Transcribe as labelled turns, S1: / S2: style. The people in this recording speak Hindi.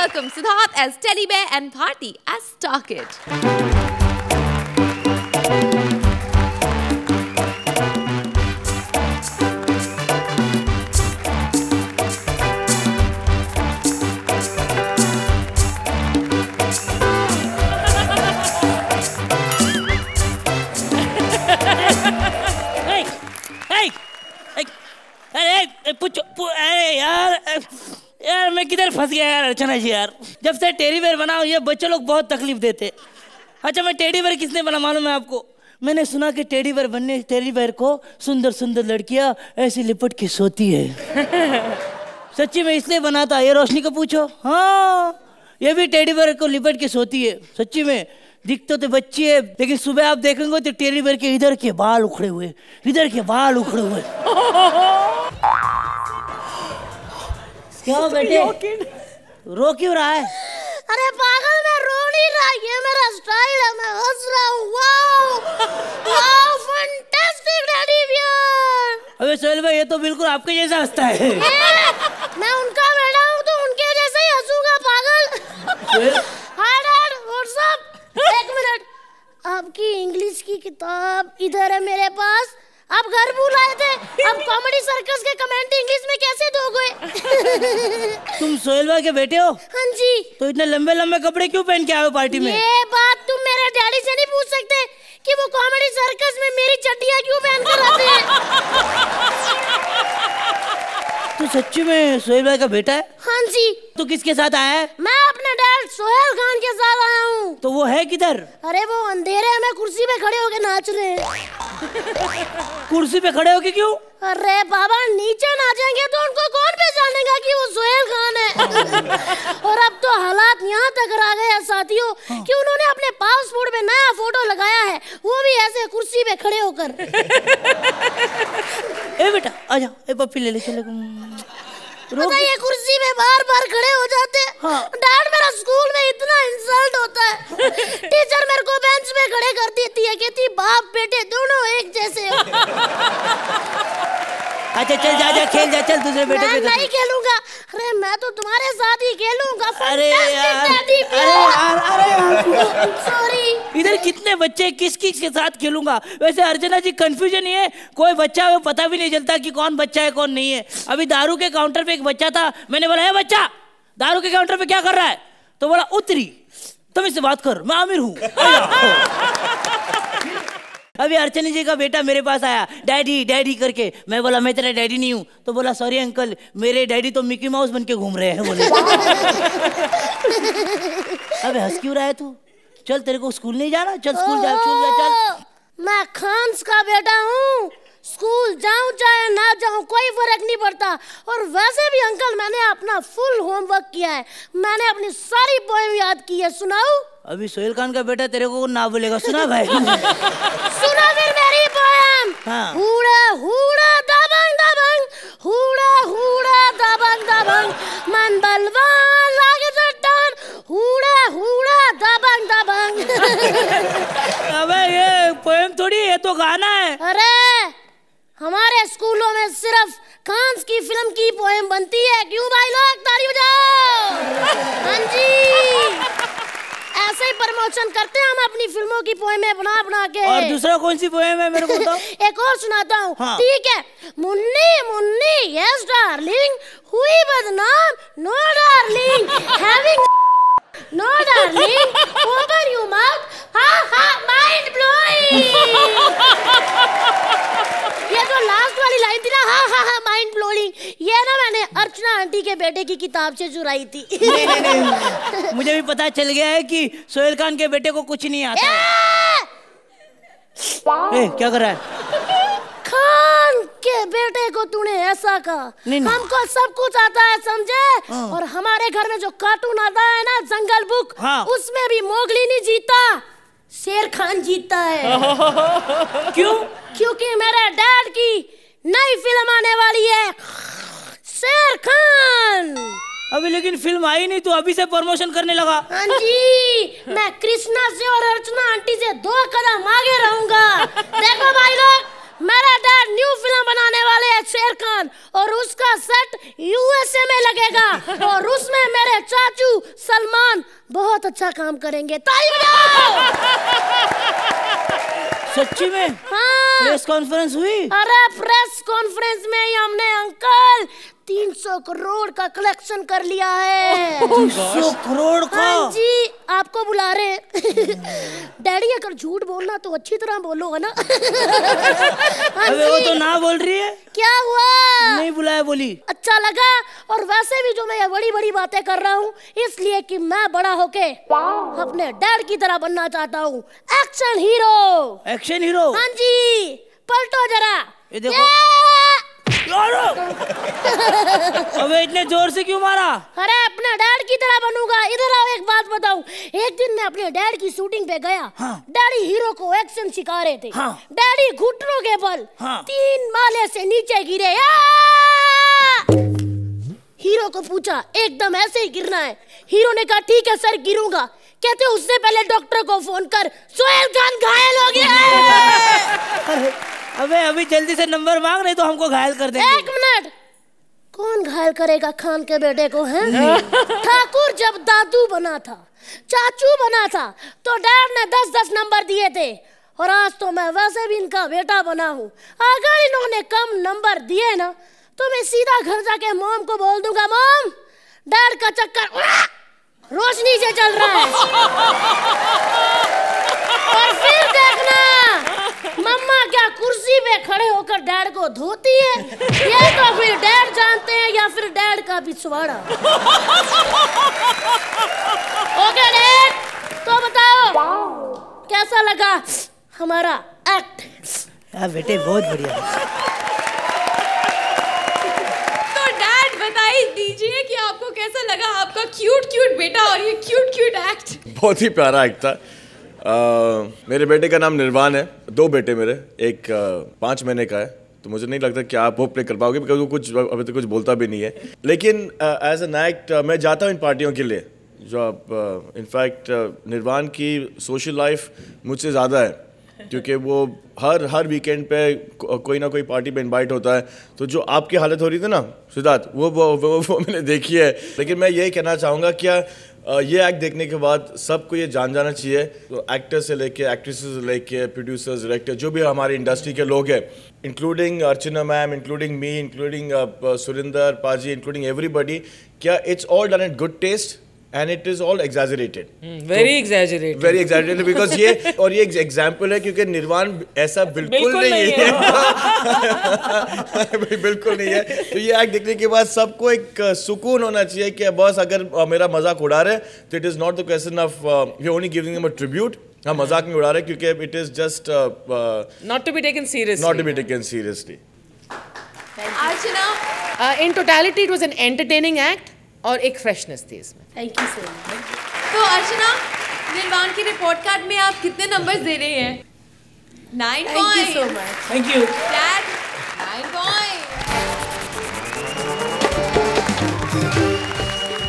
S1: welcome Siddharth as Teddy Bear and Bharti as Star Kid.
S2: अरे यार मैं किधर फंस गया यार अर्चना जी यार। जब से टेडी बेयर बना ये बच्चे लोग बहुत तकलीफ देते। अच्छा मैं टेडी बेयर किसने बना मालूम है आपको? मैंने सुना कि टेडी बेयर को सुंदर सुंदर लड़कियां ऐसी लिपट के सोती है। सच्ची में इसलिए बना था। ये रोशनी को पूछो। हाँ ये भी टेडी बेयर को लिपट के सोती है। सच्ची में दिखते तो बच्ची है लेकिन सुबह आप देखेंगे तो टेडी बेयर के इधर के बाल उखड़े हुए, इधर के बाल उखड़े हुए। क्या बेटे रो क्यों रहा है?
S3: अरे पागल मैं रो नहीं रहा, ये मेरा स्टाइल है, मैं हंस रहा हूँ। Wow wow fantastic daddy bear.
S2: अबे सोहेल भाई ये तो बिल्कुल आपके जैसा हंसता है।
S3: मैं उनका बेटा हूँ तो उनके जैसे ही हंसूंगा पागल। Hi dad what's up? एक मिनट, आपकी इंग्लिश की किताब इधर है मेरे पास। आप घर भूल आए थे, अब कॉमेडी सर्कस के कमेंट इंग्लिश में कैसे दोगे?
S2: तुम सोहेल भाई के बेटे हो?
S3: हाँ जी।
S2: तो इतने लंबे लंबे कपड़े क्यों पहन के आए हो पार्टी में?
S3: ये बात तुम मेरे डैडी से नहीं पूछ सकते कि वो कॉमेडी सर्कस में मेरी चड्डियां क्यों पहन कर आते हैं।
S2: तू सच्ची में सोहेल भाई का बेटा है?
S3: हाँ जी।
S2: तू किसके साथ आया है?
S3: मैं अपने डैड सोहेल खान के साथ आया हूँ।
S2: तो वो है किधर?
S3: अरे वो अंधेरे में कुर्सी पे खड़े होके नाच रहे हैं।
S2: कुर्सी पे खड़े होके क्यों?
S3: अरे बाबा नीचे नाचेंगे तो उनको कौन पहचानेगा कि वो सोहेल खान है। और अब तो हालात यहाँ तक आ गए हैं साथियों कि उन्होंने अपने पासपोर्ट पे नया फोटो लगाया है, वो भी ऐसे कुर्सी पे खड़े होकर।
S2: ए बेटा आजा, ए पप्पी ले ले चले।
S3: पता ये कुर्सी पे बार बार खड़े हो जाते हैं। हाँ। डैड मेरा स्कूल में इतना इंसल्ट होता है। टीचर मेरे को बेंच पे खड़े कर देती है, कहती बाप बेटे दोनों एक जैसे हो।
S2: अच्छा चल जा खेल जा, चल दूसरे बेटे
S3: मैं नहीं खेलूंगा। अरे मैं तो तुम्हारे साथ ही खेलूंगा।
S2: अरे यार
S3: सॉरी।
S2: इधर कितने बच्चे किस के साथ खेलूंगा? वैसे अर्चना जी कंफ्यूजन ही है, कोई बच्चा है पता भी नहीं चलता कि कौन बच्चा है कौन नहीं है। अभी दारू के काउंटर पे एक बच्चा था, मैंने बोला है बच्चा दारू के काउंटर पे क्या कर रहा है? तो बोला उतरी, तुम इससे बात कर, मैं आमिर हूँ। अभी अर्चना जी का बेटा मेरे पास आया, डैडी डैडी करके। मैं बोला मैं तेरा डैडी नहीं हूँ। तो बोला सॉरी अंकल, मेरे डैडी तो मिकी माउस बन के घूम रहे हैं। बोले अबे हंस क्यों रहा है तू? चल तेरे को स्कूल नहीं जाना, चल स्कूल जा चल।
S3: मैं खान्स का बेटा हूँ, स्कूल जाऊं चाहे ना जाऊं कोई फर्क नहीं पड़ता। और वैसे भी अंकल मैंने अपना फुल होमवर्क किया है, मैंने अपनी सारी पोएम याद की है। सुनाऊं?
S2: अभी सोहेल खान का बेटा तेरे को ना बोलेगा, सुना भाई।
S3: सुना फिर मेरी पोएम।
S2: हाँ।
S3: हुड़ा हुड़ा दबंग दबंग, हुड़ा हुड़ा दबंग दबंग, मन बलवान लागे चट्टान, हुड़ा हुड़ा दबंग दबंग।
S2: अबे ये पोएम थोड़ी, ये तो गाना है।
S3: अरे हमारे स्कूलों में सिर्फ खान्स की फिल्म की पोएम बनती है। क्यों भाई लोग ताली बजाओ। हाँ जी ऐसे ही प्रमोशन करते हैं हम अपनी फिल्मों की पोएमें बना बना के।
S2: और दूसरा कौन सी पोएम है मेरे को बताओ?
S3: एक और सुनाता हूँ।
S2: हाँ।
S3: ठीक है। मुन्नी मुन्नी यस डार्लिंग, हुई बदनाम no darling, having no darling, open your mouth, हा हा माइंड ब्लोइंग। ये जो लास्ट वाली लाइन थी ना, हा हा हा माइंड ब्लोइंग, ये ना मैंने अर्चना आंटी के बेटे की किताब से चुराई थी।
S2: नहीं। मुझे भी पता चल गया है कि सोहेल खान के बेटे को कुछ नहीं आता। क्या कर रहा है?
S3: खान के बेटे को तूने ऐसा कहा? हमको सब कुछ आता है समझे। और हमारे घर में जो कार्टून आता है ना जंगल बुक, उसमें भी मोगली नहीं जीता, शेर खान जीता है।
S2: क्यों?
S3: क्योंकि मेरे डैड की नई फिल्म आने वाली है, शेर खान।
S2: अभी लेकिन फिल्म आई नहीं, तो अभी से प्रमोशन करने लगा।
S3: हाँ जी मैं कृष्णा से और अर्चना आंटी से 2 कदम आगे रहूंगा। देखो भाई लोग मेरा डैड न्यू फिल्म बनाने वाले हैं शेर खान, और उसका सेट यूएसए में लगेगा, और उसमें मेरे चाचू सलमान बहुत अच्छा काम करेंगे। ताली बजाओ।
S2: सच्ची में?
S3: हाँ।
S2: प्रेस कॉन्फ्रेंस हुई?
S3: अरे प्रेस कॉन्फ्रेंस में ही हमने अंकल 300 करोड़ का कलेक्शन कर लिया है।
S2: 300 करोड़ का?
S3: हाँ जी, आपको बुला रहे हैं। डैडी अगर झूठ बोलना तो अच्छी तरह बोलो, है ना? हाँ
S2: अबे वो तो ना बोल रही है।
S3: क्या हुआ?
S2: नहीं बुलाया बोली।
S3: अच्छा लगा। और वैसे भी जो मैं ये बड़ी बड़ी बातें कर रहा हूँ इसलिए कि मैं बड़ा होके अपने डैड की तरह बनना चाहता हूँ। Action hero.
S2: Action hero?
S3: हाँ जी, पलटो जरा।
S2: ये देखो। अबे इतने जोर से क्यों मारा?
S3: अरे अपने डैड की तरह बनूंगा। इधर आओ, एक बात बताऊं। एक दिन मैं अपने डैड की शूटिंग पे गया।
S2: हाँ।
S3: डैडी हीरो को एक्शन सिखा रहे थे।
S2: हाँ।
S3: डैडी घुटनों के बल
S2: हाँ।
S3: 3 माले से नीचे गिरे। हीरो को पूछा, एकदम ऐसे ही गिरना है। हीरो ने कहा ठीक है सर, गिरूंगा। कहते उससे पहले डॉक्टर को फोन कर, सोहेल खान घायल हो गया है।
S2: अबे अभी जल्दी से नंबर मांग, नहीं तो हमको घायल कर देंगे।
S3: 1 मिनट, कौन घायल करेगा खान के बेटे को है? ठाकुर जब दादू बना था, चाचू बना था, तो डैड ने 10-10 नंबर दिए थे, और आज तो मैं वैसे भी इनका बेटा बना हूँ। अगर इन्होंने कम नंबर दिए ना तो मैं सीधा घर जाके मॉम को बोल दूंगा, मॉम डैड का चक्कर रोशनी से चल रहा है। और फिर देखना मम्मा क्या कुर्सी पे खड़े होकर डैड को धोती है। ये तो फिर डैड जानते हैं या फिर डैड का पिछवाड़ा। ओके डैड, तो बताओ कैसा लगा हमारा एक्ट?
S2: यार बेटे बहुत बढ़िया।
S1: तो डैड बताइए दीजिए कि आपको कैसा लगा आपका क्यूट बेटा और ये क्यूट एक्ट?
S4: बहुत ही प्यारा एक्ट था। मेरे बेटे का नाम निर्वाण है। 2 बेटे मेरे, एक 5 महीने का है, तो मुझे नहीं लगता कि आप वो प्ले कर पाओगे बिकॉज वो कुछ अभी तक कुछ बोलता भी नहीं है। लेकिन एज एन एक्ट मैं जाता हूँ इन पार्टियों के लिए, जो आप इनफैक्ट निर्वाण की सोशल लाइफ मुझसे ज़्यादा है, क्योंकि वो हर वीकेंड पे कोई ना कोई पार्टी पे इनवाइट होता है। तो जो आपकी हालत हो रही थी ना सिद्धार्थ, वो मैंने देखी है। लेकिन मैं यही कहना चाहूँगा क्या ये एक्ट देखने के बाद सबको ये जाना चाहिए, तो एक्टर से लेके एक्ट्रेसेस से लेके प्रोड्यूसर्स, डायरेक्टर, जो भी हमारी इंडस्ट्री के लोग हैं, including Archana ma'am, including me, including Surinder पाजी, इंक्लूडिंग एवरीबडी, क्या it's all done at good taste and it is all exaggerated.
S5: Very exaggerated.
S4: Very exaggerated because ये एग्जाम्पल है, क्योंकि निर्वाण ऐसा बिल्कुल नहीं है। बिल्कुल नहीं है। तो ये एक्ट देखने के बाद सबको एक सुकून होना चाहिए कि बस अगर मेरा मजाक उड़ा रहे तो it is not the question of we only giving him a tribute. हम मजाक में उड़ा रहे क्योंकि it is just
S5: not to be taken seriously.
S4: Not to be taken seriously.
S1: Archana,
S5: In totality, it was an entertaining act और एक फ्रेशनेस थी इसमें।
S3: Thank you so much.
S1: तो अर्चना, निर्वाण के रिपोर्ट कार्ड में आप कितने नंबर्स दे रहे हैं? 9
S3: thank you so
S1: point.
S3: Much.
S2: Thank you.
S1: Dad